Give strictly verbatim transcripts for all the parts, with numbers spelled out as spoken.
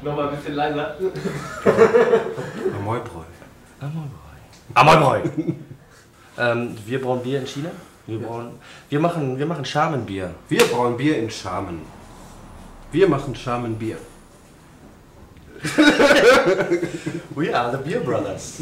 Nochmal ein bisschen leiser. Amoybräu. Amoybräu. Amoybräu. ähm, wir brauen Bier in China. Wir, brauen, wir machen, wir machen Charmenbier. Wir brauen Bier in Charmen. Wir machen Charmenbier. We are the Beer Brothers.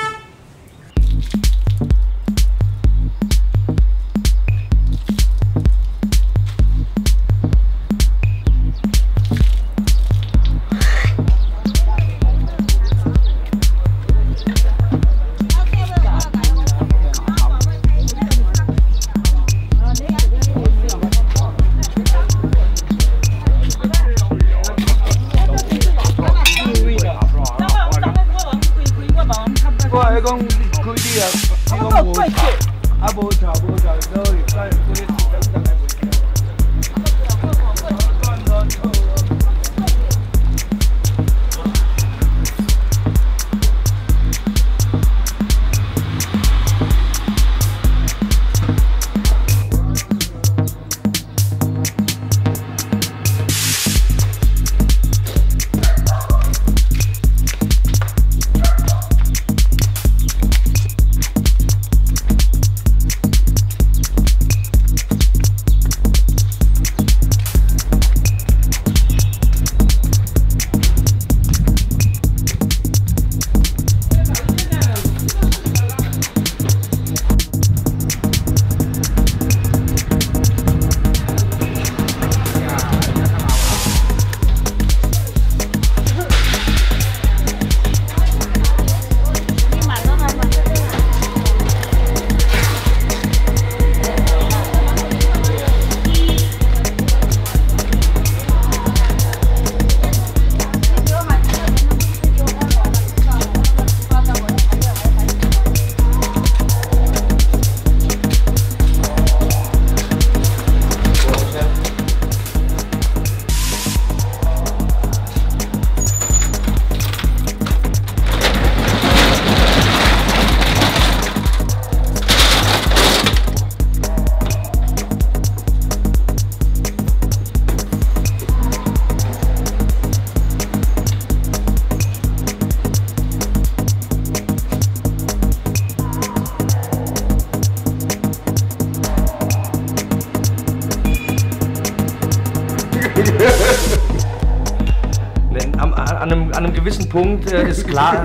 Am, an, einem, an einem gewissen Punkt äh, ist klar.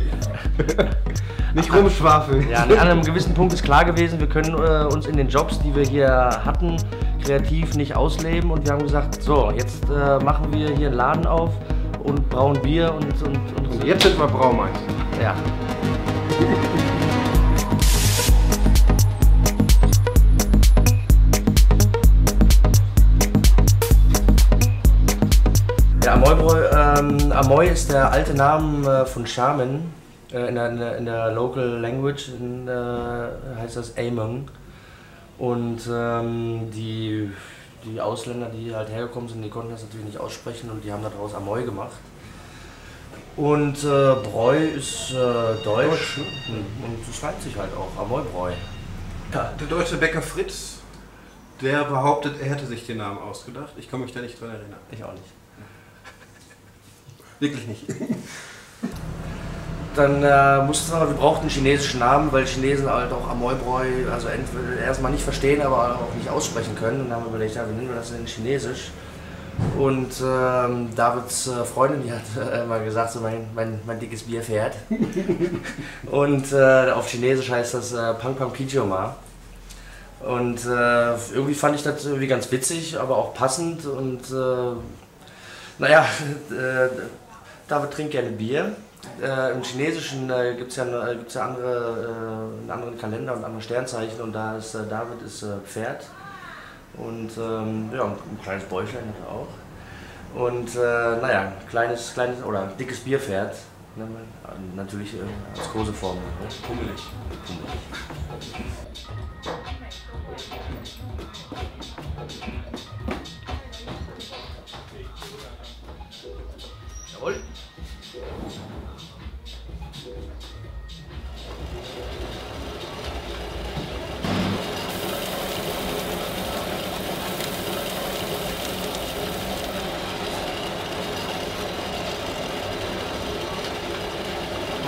Nicht rumschwafeln. Ja, an einem gewissen Punkt ist klar gewesen, wir können äh, uns in den Jobs, die wir hier hatten, kreativ nicht ausleben. Und wir haben gesagt, so, jetzt äh, machen wir hier einen Laden auf und brauen Bier und... Und, und, und jetzt sind wir Braumeister. Ja. Ja, Amoybräu, ähm, Amoy ist der alte Name äh, von Charmen. Äh, in, der, in, der, in der Local Language in, äh, heißt das Among. Und ähm, die, die Ausländer, die halt hergekommen sind, die konnten das natürlich nicht aussprechen und die haben daraus Amoy gemacht. Und äh, Bräu ist äh, Deutsch, Deutsch ne? Und das schreibt sich halt auch, Amoybräu. Ja, der deutsche Bäcker Fritz, der behauptet, er hätte sich den Namen ausgedacht. Ich kann mich da nicht dran erinnern. Ich auch nicht. Wirklich nicht. Dann äh, mussten wir, wir brauchten einen chinesischen Namen, weil Chinesen halt auch Amoybräu, also entweder erstmal nicht verstehen, aber auch nicht aussprechen können. Und dann haben wir überlegt, ja, wie nennen wir das denn Chinesisch? Und ähm, Davids äh, Freundin, die hat äh, mal gesagt, so mein, mein, mein dickes Bier fährt. Und äh, auf Chinesisch heißt das äh, Pang Pang Pijioma. Und äh, irgendwie fand ich das irgendwie ganz witzig, aber auch passend. Und äh, naja, äh, David trinkt gerne Bier. Äh, Im Chinesischen äh, gibt es ja, äh, gibt's ja andere, äh, einen anderen Kalender und andere Sternzeichen. Und da ist äh, David ist äh, Pferd. Und ähm, ja, ein kleines Bäuchlein hat er auch. Und äh, naja, kleines, kleines oder dickes Bierpferd. Ne, natürlich äh, als Koseform. Ne? Pummelig. Pummelig. Jawohl.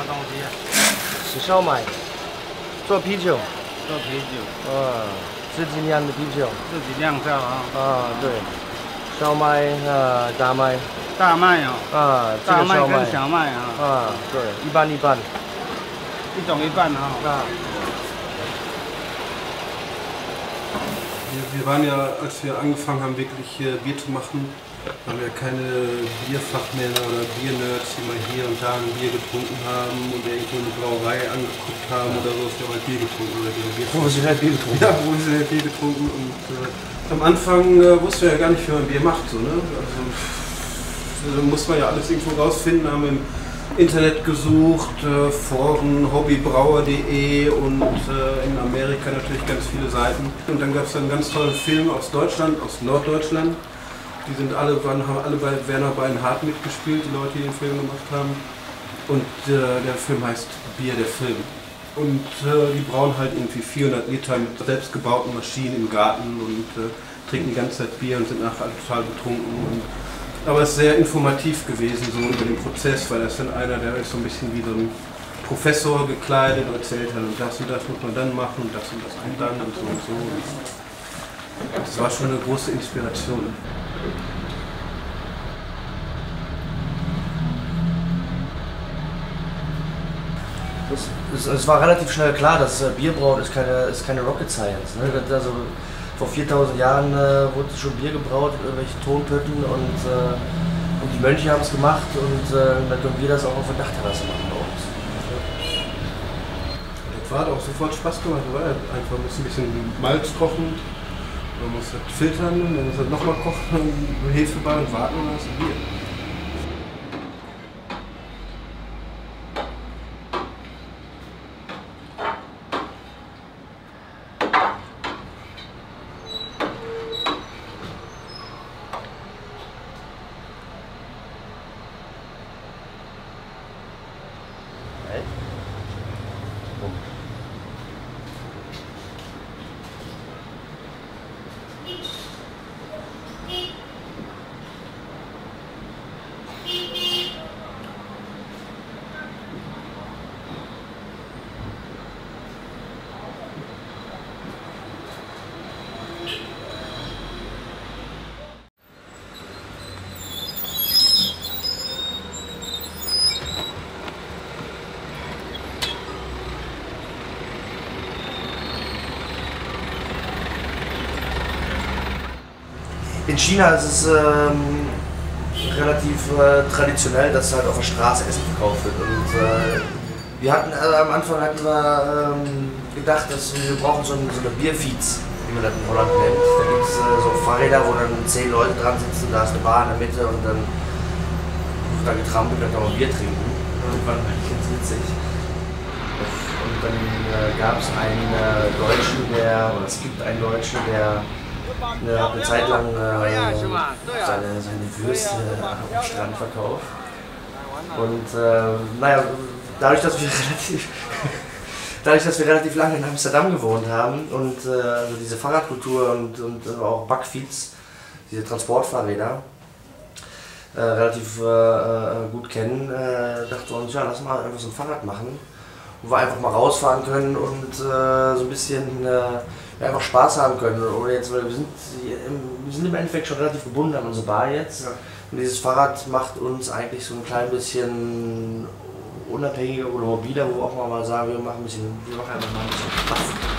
东西啊？ 吃烧麦，做啤酒。 做啤酒。 啊，自己酿的啤酒。 自己酿造啊。 啊，对。烧麦啊，大麦。 大麦啊。 啊，这大麦个烧麦。 跟小麦啊。 啊，对，一半一半。 一种一半啊。 啊。 Wir, wir waren ja, als wir angefangen haben, wirklich äh, Bier zu machen, waren wir keine Bierfachmänner oder Biernerds, die mal hier und da ein Bier getrunken haben und irgendwo eine Brauerei angeguckt haben oder so. Wir haben halt Bier getrunken oder Bier. Professionell Bier getrunken. Ja, professionell Bier getrunken und äh, am Anfang äh, wussten wir ja gar nicht, wie man Bier macht. So, ne? Also, also muss man ja alles irgendwo rausfinden, haben wir im Internet gesucht, äh, Foren, hobbybrauer punkt de und äh, in Amerika natürlich ganz viele Seiten. Und dann gab es einen ganz tollen Film aus Deutschland, aus Norddeutschland. Die sind alle, waren, haben alle bei Werner Beinhardt mitgespielt, die Leute, die den Film gemacht haben. Und äh, der Film heißt Bier, der Film. Und äh, die brauen halt irgendwie vierhundert Liter mit selbstgebauten Maschinen im Garten und äh, trinken die ganze Zeit Bier und sind nachher total betrunken. Und aber es ist sehr informativ gewesen, so über den Prozess, weil das dann einer, der ist so ein bisschen wie so ein Professor gekleidet und erzählt hat, und das und das muss man dann machen und das und das und dann und so und so. Das war schon eine große Inspiration. Es, es, es war relativ schnell klar, dass äh, Bierbrauen ist keine, ist keine Rocket Science. Ne? Also, vor viertausend Jahren äh, wurde schon Bier gebraut in irgendwelchen Tonpötten und, äh, und die Mönche haben es gemacht und äh, dann können wir das auch auf der Dachterrasse machen bei uns. Das war auch sofort Spaß gemacht, weil einfach ein bisschen Malz kochen, man muss das filtern, dann muss das nochmal kochen, Hefebar und warten und dann ist es Bier. In China ist es ähm, relativ äh, traditionell, dass halt auf der Straße Essen verkauft wird. Und äh, wir hatten äh, am Anfang hatten wir ähm, gedacht, dass wir brauchen so, ein, so eine Bierfeeds, wie man das in Holland nennt. Da gibt es äh, so Fahrräder, wo dann zehn Leute dran sitzen, da ist eine Bar in der Mitte und dann wird da getrampelt, dann kann man Bier trinken. Und war eigentlich ganz witzig. Und dann äh, gab es einen äh, Deutschen, der, oder es gibt einen Deutschen, der Er hat eine Zeit lang äh, seine, seine Würste am Strand verkauft. Und äh, naja, dadurch dass, wir relativ, dadurch, dass wir relativ lange in Amsterdam gewohnt haben und äh, also diese Fahrradkultur und, und auch Backfeeds, diese Transportfahrräder, äh, relativ äh, gut kennen, äh, dachten wir uns, ja, lass mal einfach so ein Fahrrad machen, wo wir einfach mal rausfahren können und äh, so ein bisschen äh, ja, einfach Spaß haben können. Oder jetzt, weil wir sind, wir sind im Endeffekt schon relativ gebunden an unsere Bar jetzt. Ja. Und dieses Fahrrad macht uns eigentlich so ein klein bisschen unabhängiger oder mobiler, wo wir auch mal sagen, wir machen ein bisschen, wir machen einfach mal ein bisschen Spaß.